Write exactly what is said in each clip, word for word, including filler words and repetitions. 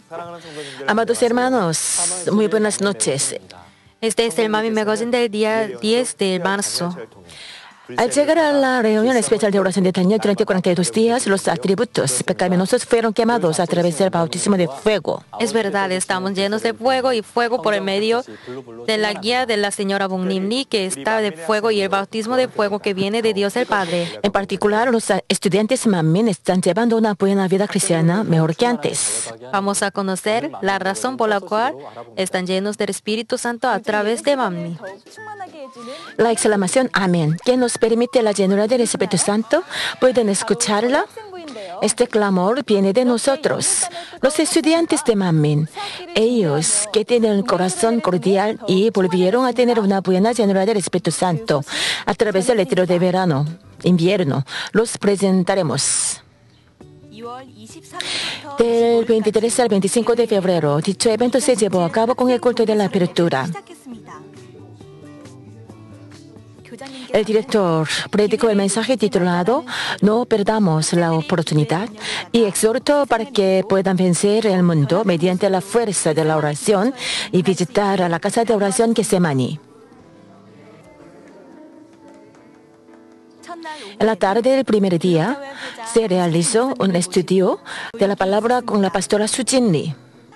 Amados hermanos, muy buenas noches. Este es el Mami Magazine del día diez de marzo. Al llegar a la reunión especial de oración de Daniel durante cuarenta y dos días, los atributos pecaminosos fueron quemados a través del bautismo de fuego. Es verdad, estamos llenos de fuego y fuego por el medio de la guía de la señora Bong-Nim-Lee, que está de fuego, y el bautismo de fuego que viene de Dios el Padre. En particular, los estudiantes Manmin están llevando una buena vida cristiana mejor que antes. Vamos a conocer la razón por la cual están llenos del Espíritu Santo a través de Manmin. La exclamación Amén, que nos permite la llenura del Espíritu Santo, ¿pueden escucharla? Este clamor viene de nosotros, los estudiantes de Manmin. Ellos, que tienen un corazón cordial y volvieron a tener una buena llenura del Espíritu Santo a través del retiro de verano, invierno, los presentaremos. Del veintitrés al veinticinco de febrero, dicho evento se llevó a cabo con el culto de la apertura. El director predicó el mensaje titulado "No perdamos la oportunidad" y exhortó para que puedan vencer el mundo mediante la fuerza de la oración y visitar a la casa de oración Getsemani. En la tarde del primer día se realizó un estudio de la palabra con la pastora Sujin Lee.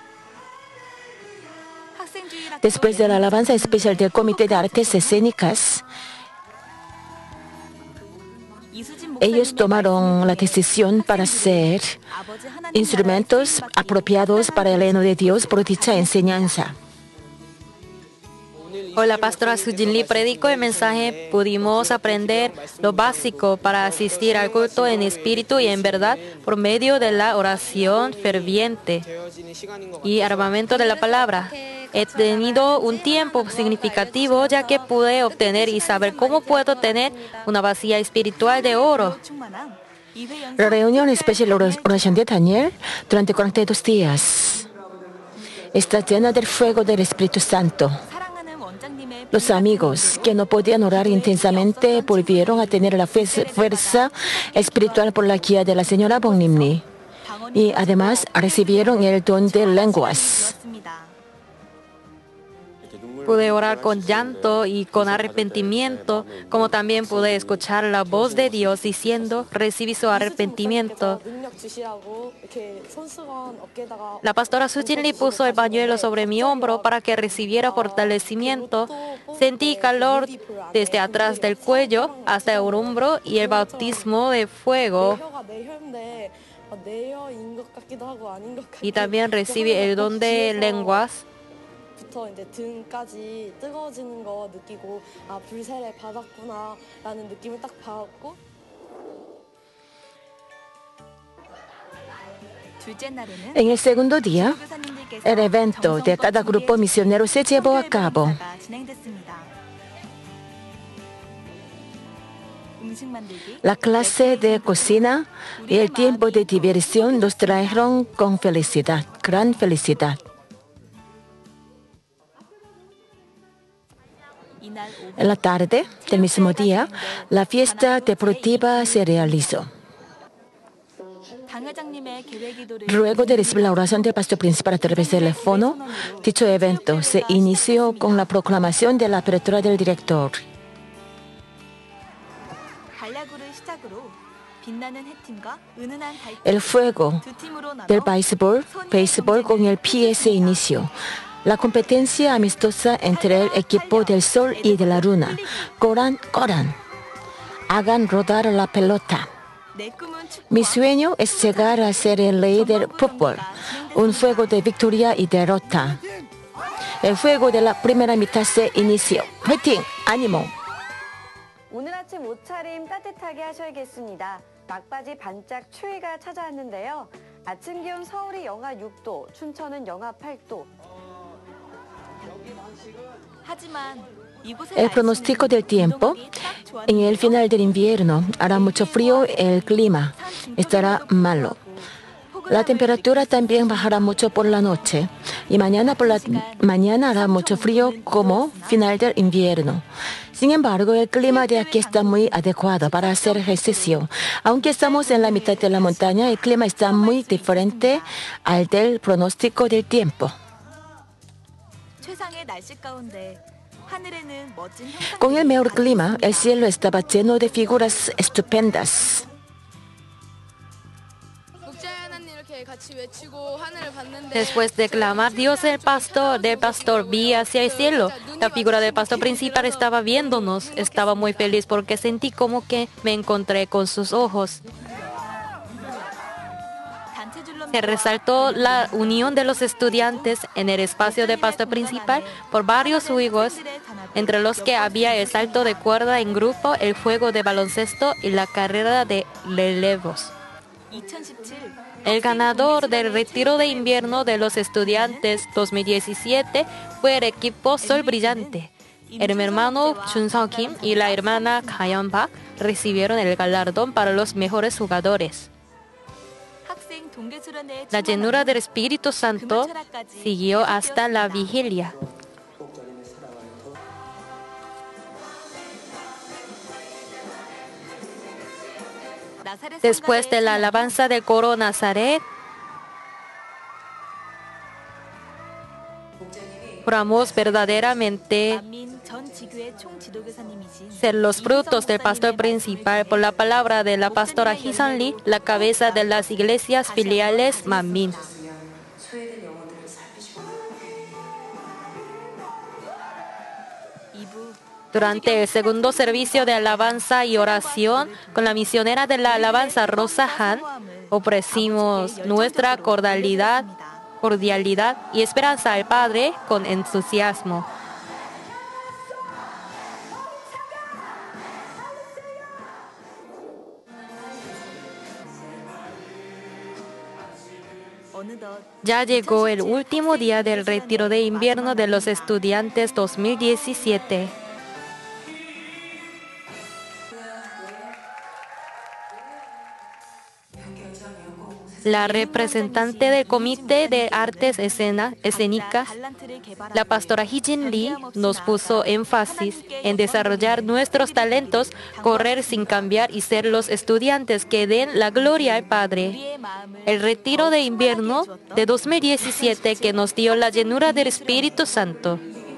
Después de la alabanza especial del Comité de Artes Escénicas, ellos tomaron la decisión para ser instrumentos apropiados para el reino de Dios por dicha enseñanza. Hoy la pastora Sujin Lee predicó el mensaje. Pudimos aprender lo básico para asistir al culto en espíritu y en verdad por medio de la oración ferviente y armamento de la palabra. He tenido un tiempo significativo ya que pude obtener y saber cómo puedo tener una vasija espiritual de oro. La reunión especial de oración de Daniel durante cuarenta y dos días está llena del fuego del Espíritu Santo. Los amigos que no podían orar intensamente volvieron a tener la fuerza espiritual por la guía de la señora Bong-Nim-Lee y además recibieron el don de lenguas. Pude orar con llanto y con arrepentimiento, como también pude escuchar la voz de Dios diciendo, recibí su arrepentimiento. La pastora Sujin Lee puso el pañuelo sobre mi hombro para que recibiera fortalecimiento. Sentí calor desde atrás del cuello hasta el hombro y el bautismo de fuego. Y también recibí el don de lenguas. 이제 등까지 뜨거워지는 거 느끼고 아 불세례 받았구나라는 느낌을 딱 받았고 En el segundo día, el evento de cada grupo misionero se llevó a cabo. La clase de cocina y el tiempo de diversión nos trajeron con felicidad, gran felicidad. En la tarde del mismo día, la fiesta deportiva se realizó. Luego de recibir la oración del pastor principal a través del teléfono, dicho evento se inició con la proclamación de la apertura del director. El fuego del béisbol, béisbol con el pie se inició. La competencia amistosa entre el equipo del Sol y de la Luna. Corran, corran. Hagan rodar la pelota. Mi sueño es llegar a ser el rey del fútbol. Un juego de victoria y derrota. El juego de la primera mitad se inició. ¡Fighting! ¡Ánimo! 오늘 아침 옷차림 따뜻하게 하셔야겠습니다. 막바지 반짝 추위가 찾아왔는데요. 아침 기온 서울이 영하 육 도, 춘천은 영하 팔 도. El pronóstico del tiempo: en el final del invierno hará mucho frío, el clima estará malo. La temperatura también bajará mucho por la noche. y mañana por la mañana hará mucho frío como final del invierno. Sin embargo, el clima de aquí está muy adecuado para hacer ejercicio. Aunque estamos en la mitad de la montaña, el clima está muy diferente al del pronóstico del tiempo. Con el mejor clima, el cielo estaba lleno de figuras estupendas. Después de clamar Dios el pastor, del pastor vi hacia el cielo. La figura del pastor principal estaba viéndonos. Estaba muy feliz porque sentí como que me encontré con sus ojos. Se resaltó la unión de los estudiantes en el espacio del pastor principal por varios juegos, entre los que había el salto de cuerda en grupo, el juego de baloncesto y la carrera de relevos. El ganador del retiro de invierno de los estudiantes dos mil diecisiete fue el equipo Sol Brillante. El hermano Chun Seo-kim y la hermana Ga-yeon Park recibieron el galardón para los mejores jugadores. La llenura del Espíritu Santo siguió hasta la vigilia. Después de la alabanza del coro Nazaret, juramos verdaderamente ser los frutos del pastor principal por la palabra de la pastora Hee-sun Lee, la cabeza de las iglesias filiales Manmin. Durante el segundo servicio de alabanza y oración, con la misionera de la alabanza Rosa Han, ofrecimos nuestra cordialidad, cordialidad y esperanza al Padre con entusiasmo. Ya llegó el último día del retiro de invierno de los estudiantes dos mil diecisiete. La representante del Comité de Artes Escena, Escénicas, la pastora Hee-jin Lee, nos puso énfasis en desarrollar nuestros talentos, correr sin cambiar y ser los estudiantes que den la gloria al Padre. El retiro de invierno de dos mil diecisiete que nos dio la llenura del Espíritu Santo.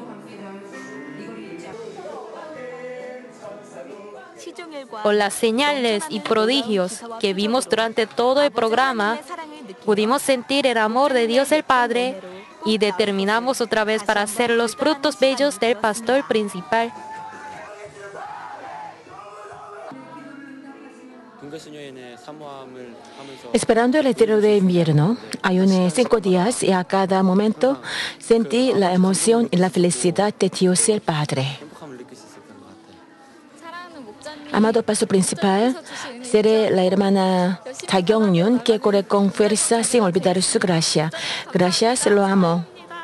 Por las señales y prodigios que vimos durante todo el programa, pudimos sentir el amor de Dios el Padre y determinamos otra vez para hacer los frutos bellos del pastor principal. Esperando el retiro de invierno, ayuné cinco días y a cada momento sentí la emoción y la felicidad de Dios el Padre. Amado pastor principal, seré la hermana Ta Kyung-yun que corre con fuerza sin olvidar su gracia. Gracias, lo amo.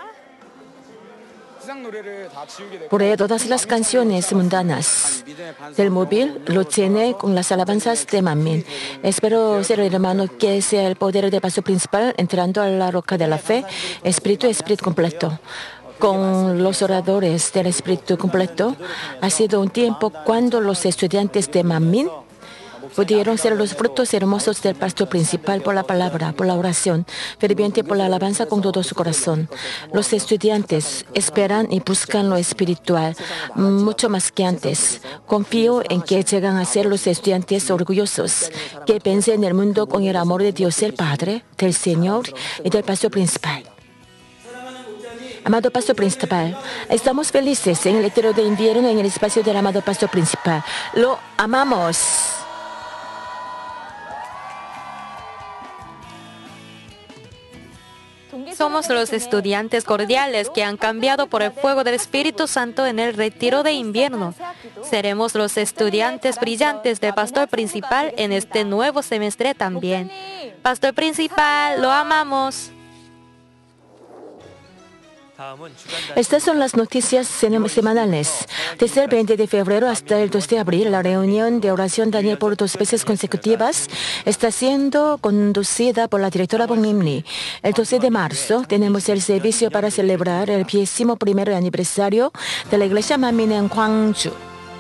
Por todas las canciones mundanas del móvil lo tiene con las alabanzas de Manmin. Espero ser el hermano que sea el poder del pastor principal entrando a la roca de la fe, espíritu, espíritu completo. Con los oradores del Espíritu completo, ha sido un tiempo cuando los estudiantes de Manmin pudieron ser los frutos hermosos del pastor principal por la palabra, por la oración, ferviente por la alabanza con todo su corazón. Los estudiantes esperan y buscan lo espiritual mucho más que antes. Confío en que llegan a ser los estudiantes orgullosos, que piensen en el mundo con el amor de Dios el Padre, del Señor y del pastor principal. Amado pastor principal, estamos felices en el retiro de invierno en el espacio del amado pastor principal. Lo amamos. Somos los estudiantes cordiales que han cambiado por el fuego del Espíritu Santo en el retiro de invierno. Seremos los estudiantes brillantes del pastor principal en este nuevo semestre también. Pastor principal, lo amamos. Estas son las noticias semanales. Desde el veinte de febrero hasta el dos de abril, la reunión de oración Daniel por dos veces consecutivas está siendo conducida por la directora Bong Lim-ri. El doce de marzo tenemos el servicio para celebrar el vigésimo primer aniversario de la Iglesia Manmin en Gwangju.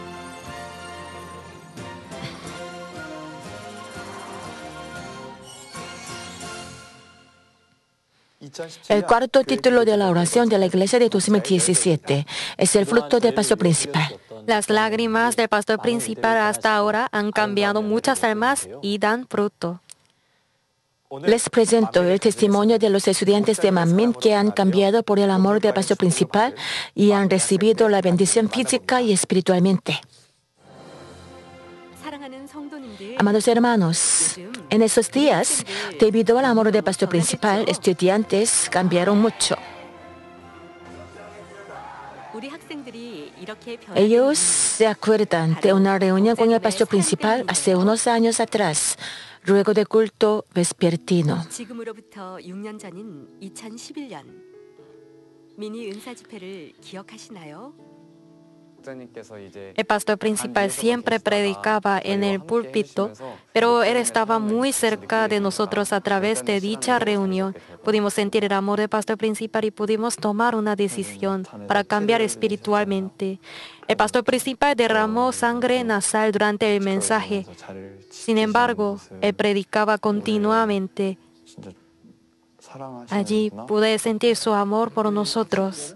El cuarto título de la oración de la Iglesia de dos mil diecisiete es el fruto del paso principal. Las lágrimas del pastor principal hasta ahora han cambiado muchas almas y dan fruto. Les presento el testimonio de los estudiantes de Manmin que han cambiado por el amor del pastor principal y han recibido la bendición física y espiritualmente. Amados hermanos, en esos días, debido al amor del pastor principal, estudiantes cambiaron mucho. Ellos se acuerdan de una reunión con el pastor principal hace unos años atrás, luego del culto vespertino. 지금으로부터 육 년 전인 이천십일 년 미니 은사 집회를 기억하시나요? El pastor principal siempre predicaba en el púlpito, pero él estaba muy cerca de nosotros a través de dicha reunión. Pudimos sentir el amor del pastor principal y pudimos tomar una decisión para cambiar espiritualmente. El pastor principal derramó sangre nasal durante el mensaje. Sin embargo, él predicaba continuamente. Allí pude sentir su amor por nosotros.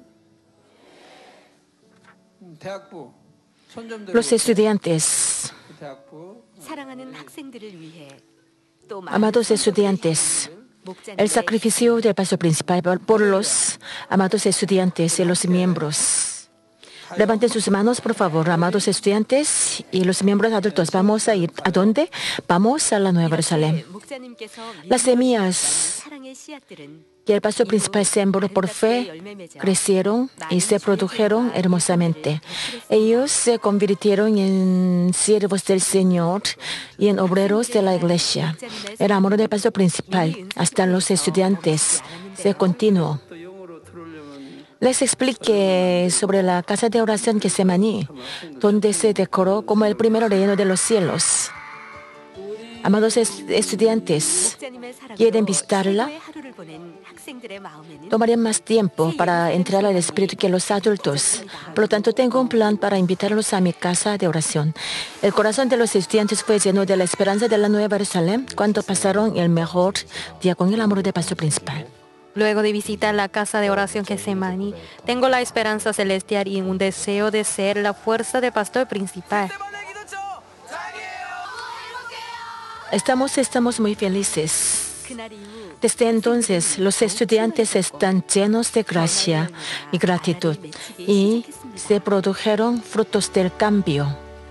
Los estudiantes, amados estudiantes, el sacrificio del paso principal por los amados estudiantes y los miembros. Levanten sus manos, por favor, amados estudiantes y los miembros adultos. ¿Vamos a ir a dónde? Vamos a la Nueva Jerusalén. Las semillas que el pastor principal sembró por fe crecieron y se produjeron hermosamente. Ellos se convirtieron en siervos del Señor y en obreros de la iglesia. El amor del pastor principal hasta los estudiantes se continuó. Les expliqué sobre la casa de oración Getsemaní, donde se decoró como el primer reino de los cielos. Amados estudiantes, ¿quieren visitarla? Tomarían más tiempo para entrar al espíritu que los adultos. Por lo tanto, tengo un plan para invitarlos a mi casa de oración. El corazón de los estudiantes fue lleno de la esperanza de la Nueva Jerusalén cuando pasaron el mejor día con el amor del pastor principal. Luego de visitar la casa de oración Getsemaní, tengo la esperanza celestial y un deseo de ser la fuerza del pastor principal. Estamos, estamos muy felices. Desde entonces, los estudiantes están llenos de gracia y gratitud y se produjeron frutos del cambio.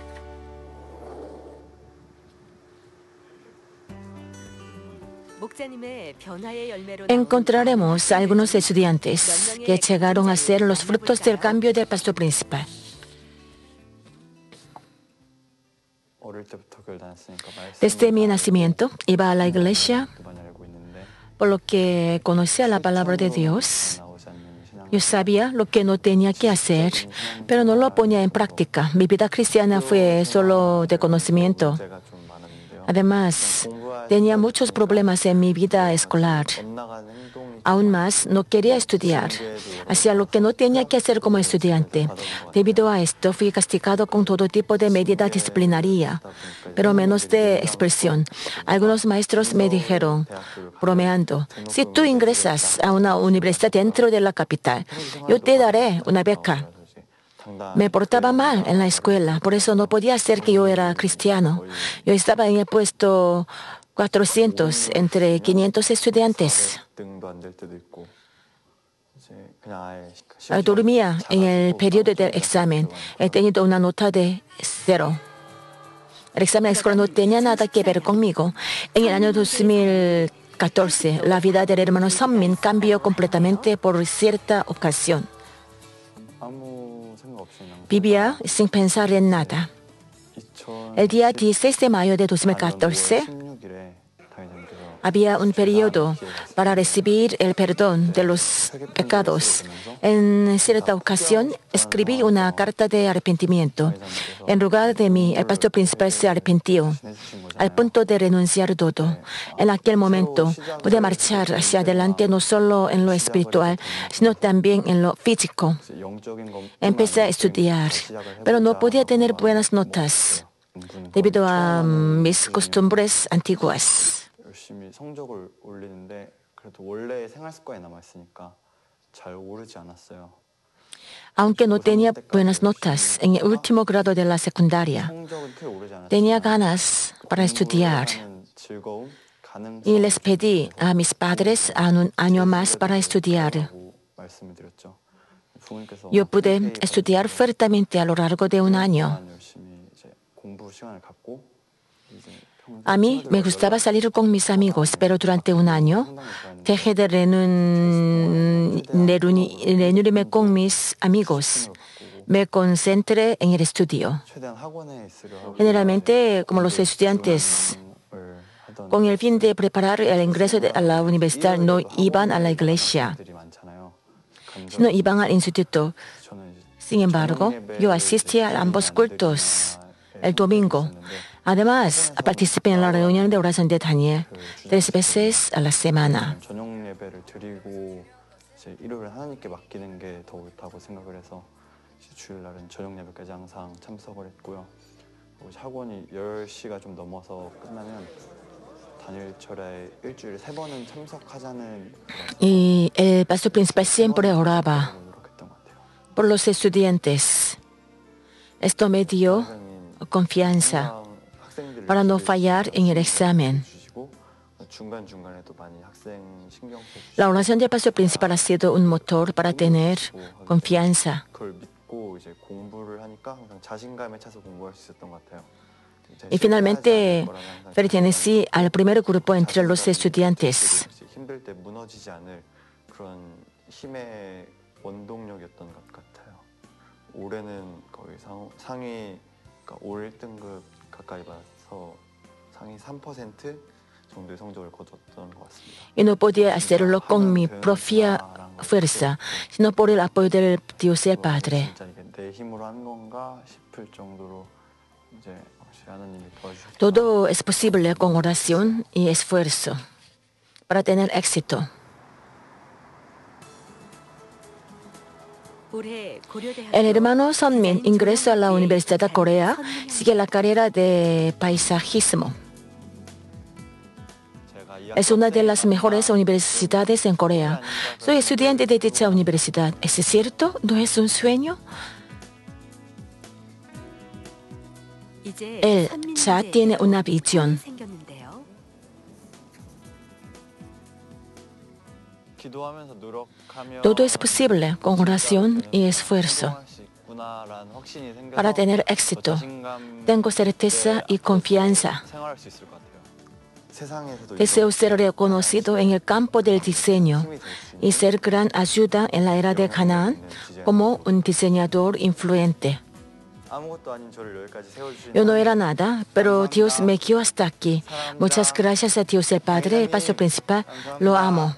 Encontraremos a algunos estudiantes que llegaron a ser los frutos del cambio del pastor principal. Desde mi nacimiento iba a la iglesia, por lo que conocía la palabra de Dios. Yo sabía lo que no tenía que hacer, pero no lo ponía en práctica. Mi vida cristiana fue solo de conocimiento. Además, tenía muchos problemas en mi vida escolar. Aún más, no quería estudiar. Hacía lo que no tenía que hacer como estudiante. Debido a esto, fui castigado con todo tipo de medida disciplinaria, pero menos de expulsión. Algunos maestros me dijeron, bromeando, si tú ingresas a una universidad dentro de la capital, yo te daré una beca. Me portaba mal en la escuela, por eso no podía ser que yo era cristiano. Yo estaba en el puesto cuatrocientos entre quinientos estudiantes. Dormía en el periodo del examen. He tenido una nota de cero. El examen escolar no tenía nada que ver conmigo. En el año dos mil catorce, la vida del hermano Seonmin cambió completamente por cierta ocasión. Vivía sin pensar en nada. El día dieciséis de mayo de dos mil catorce, había un periodo para recibir el perdón de los pecados. En cierta ocasión escribí una carta de arrepentimiento. En lugar de mí, el pastor principal se arrepintió al punto de renunciar todo. En aquel momento pude marchar hacia adelante no solo en lo espiritual, sino también en lo físico. Empecé a estudiar, pero no podía tener buenas notas debido a mis costumbres antiguas. 열심히 성적을 올리는데 그래도 원래 생활 습관이 남아 있으니까 잘 오르지 않았어요. Aunque no tenía buenas notas en el último grado de la secundaria, tenía ganas para estudiar y les pedí a mis padres un año más para estudiar. Yo pude estudiar fuertemente a lo largo de un año. A mí me gustaba salir con mis amigos, pero durante un año dejé de reunirme con mis amigos. Me concentré en el estudio. Generalmente, como los estudiantes, con el fin de preparar el ingreso a la universidad, no iban a la iglesia, sino iban al instituto. Sin embargo, yo asistía a ambos cultos el domingo. Además, participé en la reunión de oración de Daniel tres veces a la semana. Y el pastor principal siempre oraba por los estudiantes. Esto me dio confianza para no fallar en el examen. La oración del pastor principal ha sido un motor para tener confianza. Y finalmente pertenecí al primer grupo entre los estudiantes. Y no podía hacerlo con mi propia fuerza, sino por el apoyo del Dios y el Padre. Todo es posible con oración y esfuerzo para tener éxito. El hermano Sunmin ingresó a la Universidad de Corea, sigue la carrera de paisajismo. Es una de las mejores universidades en Corea. Soy estudiante de dicha universidad. ¿Es cierto? ¿No es un sueño? Él ya tiene una visión. Todo es posible con oración y esfuerzo. Para tener éxito, tengo certeza y confianza. Deseo ser reconocido en el campo del diseño y ser gran ayuda en la era de Canaán como un diseñador influyente. Yo no era nada, pero Dios me guió hasta aquí. Muchas gracias a Dios el Padre, el pastor principal. Lo amo.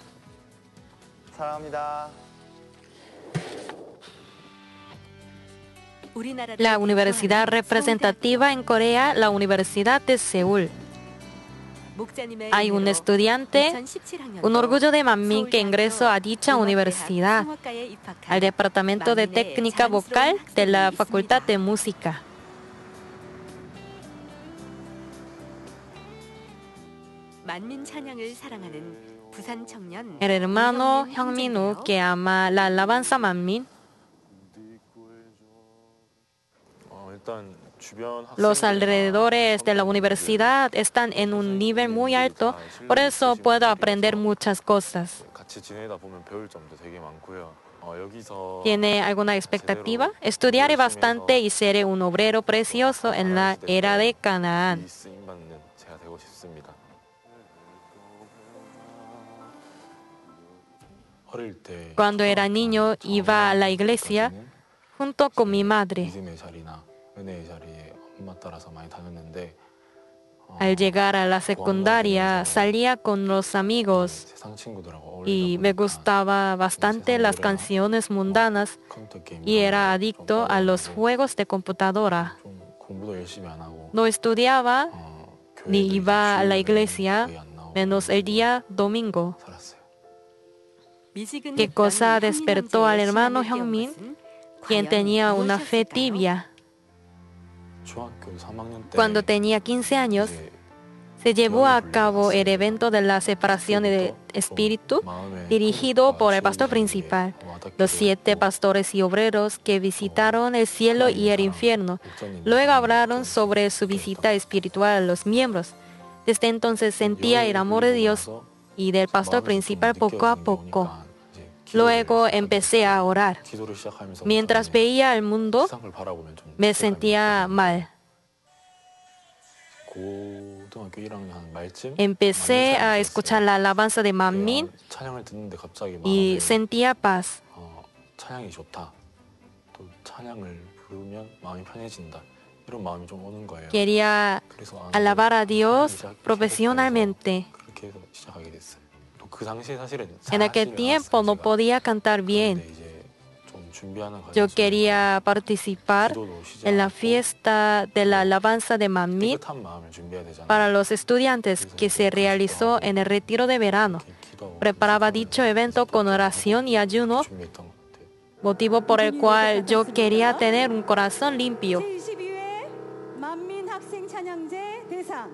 La universidad representativa en Corea, la Universidad de Seúl. Hay un estudiante, un orgullo de Manmin, que ingresó a dicha universidad, al Departamento de Técnica Vocal de la Facultad de Música. El hermano Hyungmin-woo, que ama la alabanza Manmin. Los alrededores de la universidad están en un nivel muy alto, por eso puedo aprender muchas cosas. ¿Tiene alguna expectativa? Estudiaré bastante y seré un obrero precioso en la era de Canaán. Cuando era niño iba a la iglesia junto con mi madre. Al llegar a la secundaria salía con los amigos 세상 친구들하고 y 어울리다 me 보니까 gustaba bastante las canciones mundanas 컴퓨터 게임 y era adicto a los juegos de computadora. 좀 공부도 열심히 안 하고 No estudiaba 어, ni 교회도 iba a la 주일에 iglesia 거의 안 나오고 menos el día domingo. 살았어요. ¿Qué cosa despertó al hermano Hyungmin, quien tenía una fe tibia? 중학교 삼 학년 때 Cuando tenía quince años, 이제 se llevó a cabo el evento de la separación de espíritu dirigido por el pastor principal. Los siete pastores y obreros que visitaron el cielo y el infierno luego hablaron sobre su visita espiritual a los miembros. Desde entonces sentía el amor de Dios y del pastor principal poco a poco. Luego empecé a orar. Mientras veía el mundo, me sentía mal. 고등학교 일 학년 한 말쯤 Empecé a escuchar la alabanza de Manmin 찬양을 듣는데 갑자기 y 마음에 sentía paz. 어, 찬양이 좋다. 또 찬양을 부르면 마음이 편해진다. 이런 마음이 좀 오는 거예요. Quería 그래서 아, alabar a Dios 시작- profesionalmente. 그렇게 해서 시작하게 됐어요. 또 그 당시에 사실은 En aquel tiempo no podía cantar bien. 근데 이제 좀 준비하는 Yo 과정에서 quería participar 기도도 en la 시작하고 fiesta de la alabanza de Manmin 깨끗한 마음을 준비해야 되잖아요. para los estudiantes que se realizó en el retiro de verano. 이렇게 기도하고 Preparaba dicho evento con oración y ayuno, 준비했던 것 같아요. motivo por el cual yo quería tener un corazón limpio. 제이십이 회 만민 학생 찬양제 대상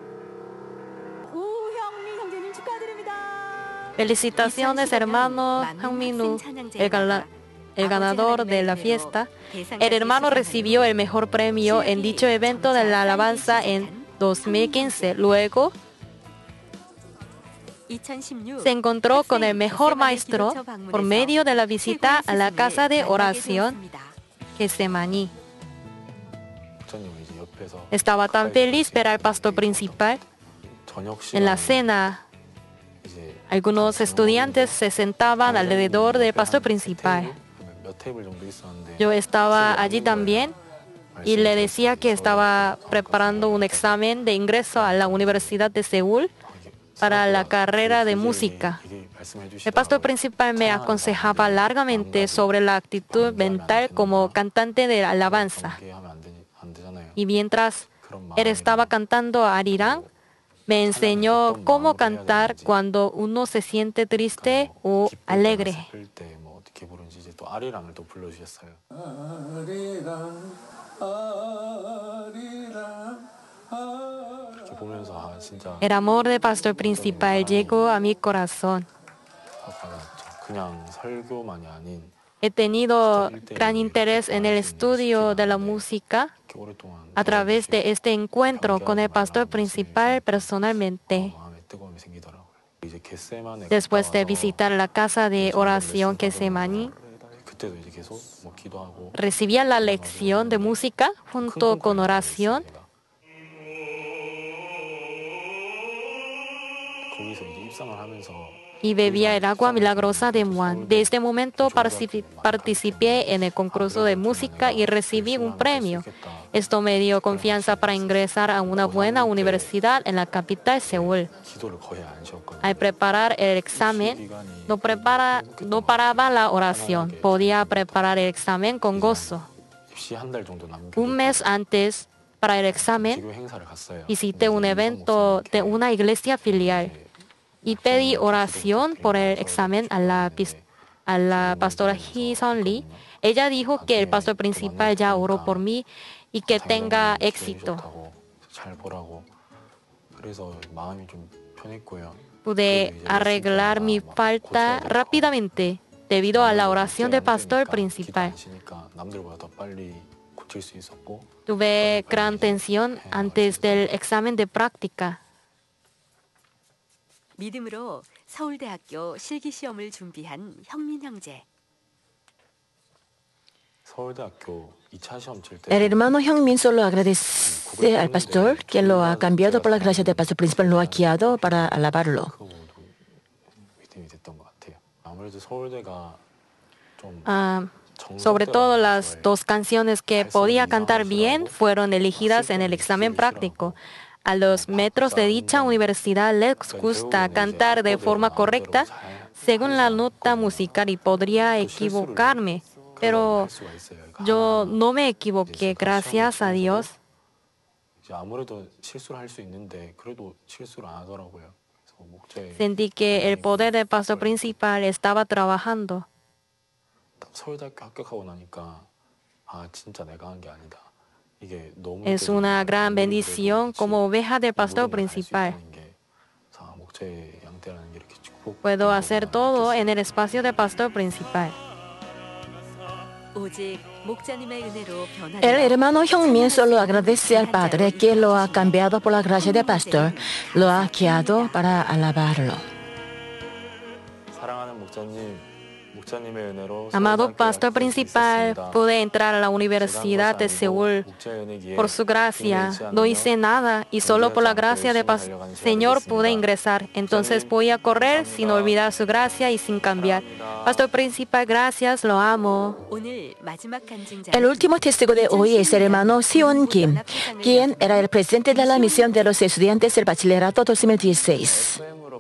우형민 형제님 축하드립니다. Felicitaciones, hermano Hyungmin, el, gala- el ganador de la fiesta. El hermano recibió el mejor premio en dicho evento de la alabanza en dos mil quince. Luego se encontró con el mejor maestro por medio de la visita a la casa de oración Getsemaní. 목사님이 이제 옆에서 Estaba tan feliz ver al pastor principal. 저녁 En la 시간에 cena, 이제 algunos estudiantes se sentaban alrededor del pastor principal. 몇 테이블 정도 있었는데 Yo estaba allí también y le decía que estaba preparando un examen de ingreso a la Universidad de Seúl para la carrera de música. El pastor principal me aconsejaba largamente sobre la actitud mental como cantante de alabanza. Y mientras él estaba cantando a Arirang, me enseñó cómo cantar cuando uno se siente triste o alegre. 뭐 어떻게 부르는지 이제 또 아리랑을 또 불러주셨어요. 이렇게 보면서 아 진짜 El amor del pastor principal llegó a mi corazón. 아빠가 그냥 설교만이 아닌 He tenido gran interés en el estudio de la música 이렇게 오랫동안 a través de este encuentro con el pastor principal personalmente. 마음에 뜨거움이 생기더라고요. 이제 겟세마네 Después de 갔다 와서 visitar la casa de oración Getsemaní, 그때도 이제 계속 뭐 기도하고 recibía la lección de música junto con oración. 거기서 이제 입상을 하면서 Y bebía el agua milagrosa de Muan. De este momento partici- participé en el concurso de música y recibí un premio. Esto me dio confianza para ingresar a una buena universidad en la capital, Seúl. 기도를 거의 안 쉬었거든요. Al preparar el examen, no, prepara, no paraba la oración. Podía preparar el examen con gozo. 입시 한 달 정도 남겨 Un mes antes, para el examen, 기도 행사를 갔어요. visité un evento de una iglesia filial y pedí oración por el examen a la, pis- a la pastora Hee Sun Lee. Ella dijo que el pastor principal ya oró por mí y que tenga éxito. 잘 보라고. 그래서 마음이 좀 편했고요. Pude arreglar mi falta rápidamente debido a la oración del pastor principal. 남들보다 더 빨리 고칠 수 있었고 Tuve gran tensión antes del examen de práctica. 믿음으로 서울대학교 실기시험을 준비한 형민 형제. 서울대학교 이 차 시험 칠 때 El hermano Hyungmin solo agradece al pastor que lo ha cambiado por la gracia del pastor principal, lo ha guiado para alabarlo. 그거 모두 믿음이 됐던 것 같아요. 아무래도 서울대가 좀 Ah, sobre todo las dos canciones que podía cantar bien fueron elegidas en el examen práctico. a los metros de dicha universidad les gusta cantar de forma correcta según la nota musical y podría equivocarme, pero yo no me equivoqué, gracias a Dios. 아무래도 실수를 할 수 있는데 그래도 실수를 안 하더라고요. 그래서 목재 Sentí que el poder del pastor principal estaba trabajando. 딱 서울대학교 합격하고 나니까 아 진짜 내가 한 게 아니다. 이게 너무 Es una gran bendición como oveja del pastor principal. 자, 목재 양떼라는 게 이렇게 축복. Puedo hacer todo en el espacio del pastor principal. 오직 목자님의 은혜로 El 변화되어 hermano Hyung-min solo agradece al Padre que lo ha cambiado por la gracia del pastor, lo ha guiado para alabarlo. 사랑하는 목자님, 목자님의 은혜로 Amado 서울대학교 pastor 합격할 수 principal, 있었습니다. pude entrar a la Universidad de Seúl por su gracia. No hice nada y solo por la gracia del Señor pude ingresar. Entonces voy a correr sin olvidar su gracia y sin cambiar. Pastor principal, gracias, lo amo. 오늘 마지막 간증자 El último testigo de hoy es el hermano Seon Kim, quien era el presidente de la misión de los estudiantes del bachillerato dos mil dieciséis.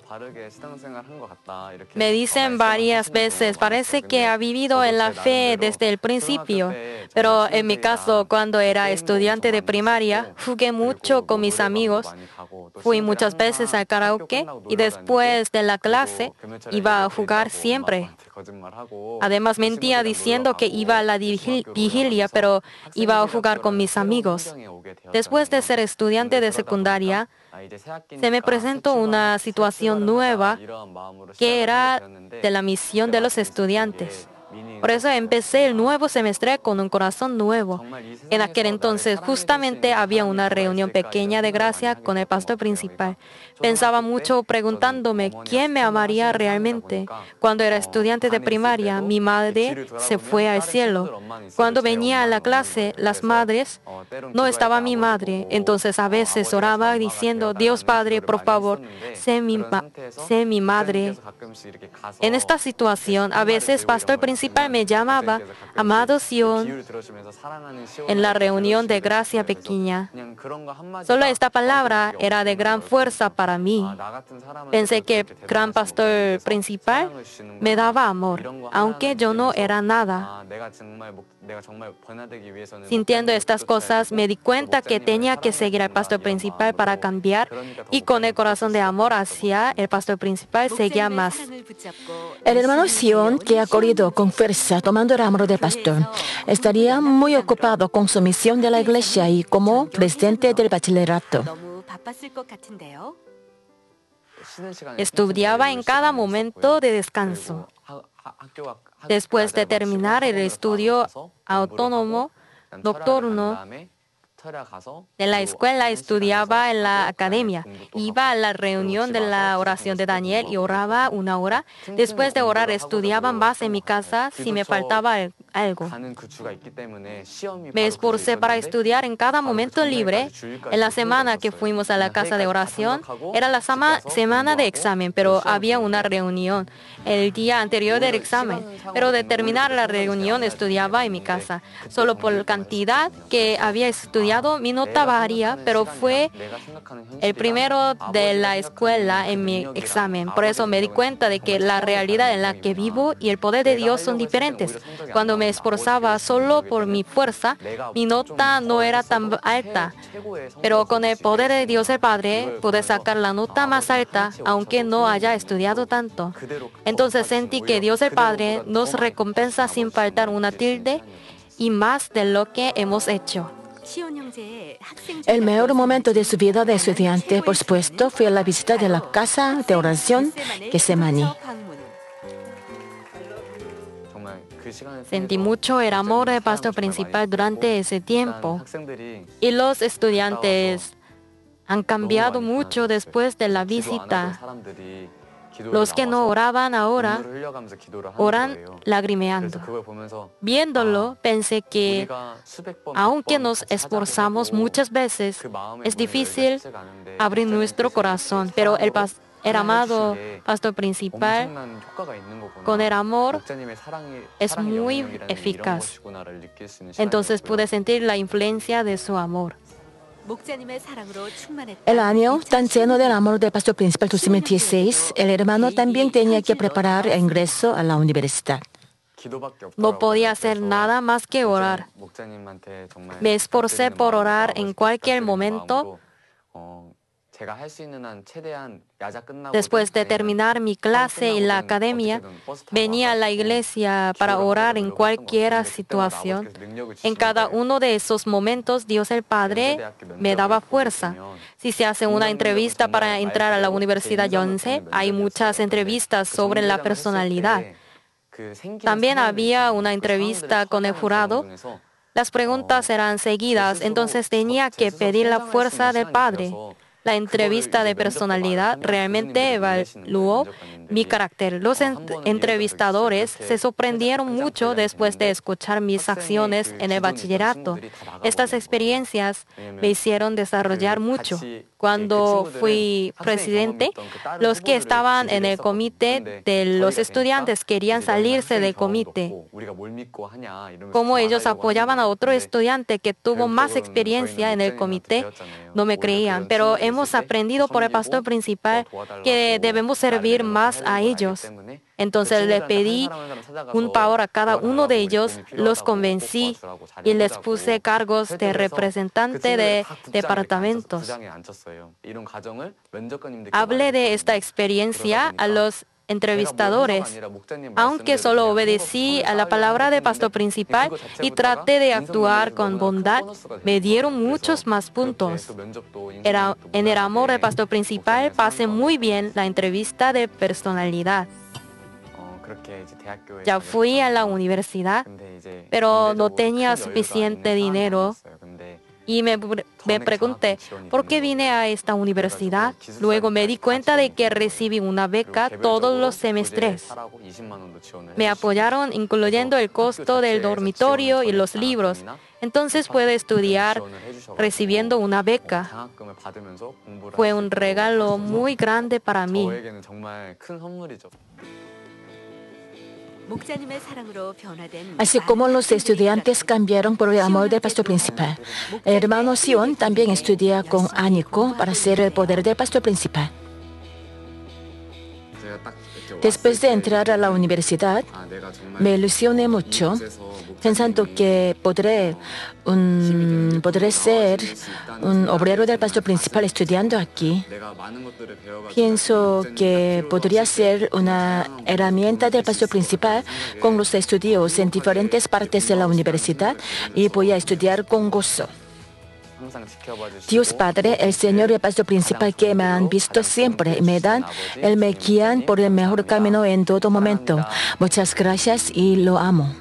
Me dicen varias veces, parece que ha vivido en la fe desde el principio, pero en mi caso, cuando era estudiante de primaria, jugué mucho con mis amigos, fui muchas veces al karaoke y después de la clase iba a jugar siempre. Además mentía diciendo que iba a la vigil- vigilia, pero iba a jugar con mis amigos. Después de ser estudiante de secundaria, se me presentó una situación nueva que era de la misión de los estudiantes. Por eso empecé el nuevo semestre con un corazón nuevo. En aquel entonces justamente había una reunión pequeña de gracia con el pastor principal. Pensaba mucho preguntándome quién me amaría realmente. Cuando era estudiante de primaria, mi madre se fue al cielo. Cuando venía a la clase, las madres, no estaba mi madre. Entonces a veces oraba diciendo, Dios Padre, por favor, sé mi, ma- sé mi madre. En esta situación, a veces pastor principal me llamaba, amado Sion, en la reunión de gracia pequeña. Solo esta palabra era de gran fuerza para mí. Pensé que el gran pastor principal me daba amor, aunque yo no era nada. Sintiendo estas cosas, me di cuenta que tenía que seguir al pastor principal para cambiar y con el corazón de amor hacia el pastor principal seguía más. El hermano Sion, que ha corrido con fuerza tomando el ramo del pastor, estaría muy ocupado con su misión de la iglesia y como presidente del bachillerato. 너무 바빴을 것 같은데요. Estudiaba en cada momento de descanso. Después de terminar el estudio autónomo nocturno de la escuela, estudiaba en la academia. Iba a la reunión de la oración de Daniel y oraba una hora. Después de orar, estudiaba más en mi casa si me faltaba el- algo. Me esforcé para estudiar en cada momento libre. En la semana que fuimos a la casa de oración, era la sama- semana de examen, pero había una reunión el día anterior del examen. Pero de terminar la reunión, estudiaba en mi casa. Solo por la cantidad que había estudiado, mi nota varía, pero fue el primero de la escuela en mi examen. Por eso me di cuenta de que la realidad en la que vivo y el poder de Dios son diferentes. Cuando me esforzaba solo por mi fuerza, mi nota no era tan alta. Pero con el poder de Dios el Padre, pude sacar la nota más alta, aunque no haya estudiado tanto. Entonces sentí que Dios el Padre nos recompensa sin faltar una tilde y más de lo que hemos hecho. 시온 형제의 학생 El mejor momento de su vida de estudiante, por supuesto, fue la visita de la casa de oración Getsemani. Sentí mucho el amor del pastor principal durante ese tiempo. Y los estudiantes han cambiado mucho después de la visita. Los que no oraban ahora, oran lagrimeando. Viéndolo, pensé que aunque nos esforzamos muchas veces, es difícil abrir nuestro corazón, pero el, pas- el amado pastor principal, con el amor, es muy eficaz. Entonces pude sentir la influencia de su amor. 목자님의 사랑으로 충만했다. El año tan lleno del amor del pastor principal dos mil dieciséis, el hermano también tenía que preparar el ingreso a la universidad. No podía hacer nada más que orar. Me esforcé por orar en cualquier momento. Después de terminar mi clase en la academia, venía a la iglesia para orar en cualquier situación. En cada uno de esos momentos, Dios el Padre me daba fuerza. Si se hace una entrevista para entrar a la Universidad Yonsei, hay muchas entrevistas sobre la personalidad. También había una entrevista con el jurado. Las preguntas eran seguidas, entonces tenía que pedir la fuerza del Padre. La entrevista de personalidad realmente evaluó mi carácter. Los entrevistadores se sorprendieron mucho después de escuchar mis acciones en el bachillerato. Estas experiencias me hicieron desarrollar mucho. Cuando fui presidente, los que estaban en el comité de los estudiantes querían salirse del comité. Como ellos apoyaban a otro estudiante que tuvo más experiencia en el comité, no me creían, pero hemos aprendido por el pastor principal que debemos servir más a ellos. Entonces le pedí un favor a cada uno de ellos, los convencí y les puse cargos de representante de departamentos. Hablé de esta experiencia a los entrevistadores, aunque solo obedecí a la palabra del pastor principal y traté de actuar con bondad, me dieron muchos más puntos. Era, en el amor del pastor principal pasé muy bien la entrevista de personalidad. Ya fui a la universidad, pero no tenía suficiente dinero. Y me, me pregunté, ¿por qué vine a esta universidad? Luego me di cuenta de que recibí una beca todos los semestres. Me apoyaron incluyendo el costo del dormitorio y los libros. Entonces pude estudiar recibiendo una beca. Fue un regalo muy grande para mí. Así como los estudiantes cambiaron por el amor del pastor principal, el hermano Sion también estudia con ánico para ser el poder del pastor principal. Después de entrar a la universidad, me ilusioné mucho, pensando que podré, un, podré ser un obrero del pastor principal estudiando aquí. Pienso que podría ser una herramienta del pastor principal con los estudios en diferentes partes de la universidad y voy a estudiar con gozo. Dios Padre, el Señor y el pastor principal que me han visto siempre y me dan, Él me guían por el mejor camino en todo momento. Muchas gracias y lo amo.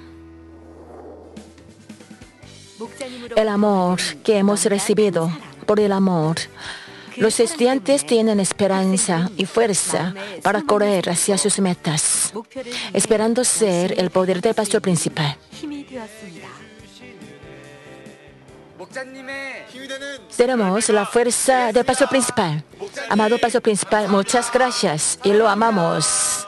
El amor que hemos recibido por el amor. Los estudiantes tienen esperanza y fuerza para correr hacia sus metas, esperando ser el poder del pastor principal. Tenemos la fuerza del pastor principal. Amado pastor principal, muchas gracias y lo amamos.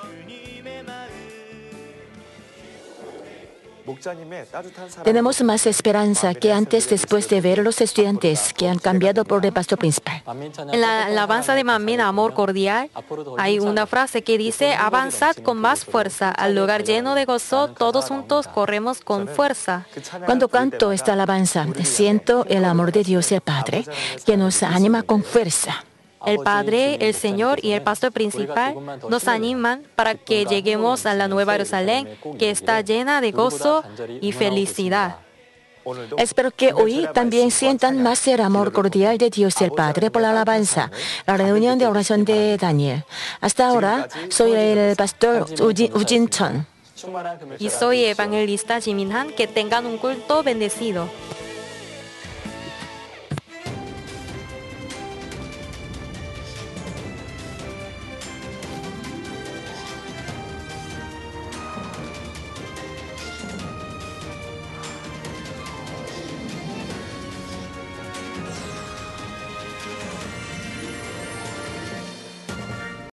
Tenemos más esperanza que antes después de ver a los estudiantes que han cambiado por el pastor principal. En la alabanza de Manmin, Amor Cordial, hay una frase que dice: avanzad con más fuerza, al lugar lleno de gozo, todos juntos corremos con fuerza. Cuando canto esta alabanza, siento el amor de Dios el Padre, que nos anima con fuerza. El Padre, el Señor y el pastor principal nos animan para que lleguemos a la Nueva Jerusalén, que está llena de gozo y felicidad. Espero que hoy también sientan más el amor cordial de Dios el Padre por la alabanza, la reunión de oración de Daniel. Hasta ahora, soy el pastor Ujin Chun. Y soy evangelista Jimin Han. Que tengan un culto bendecido.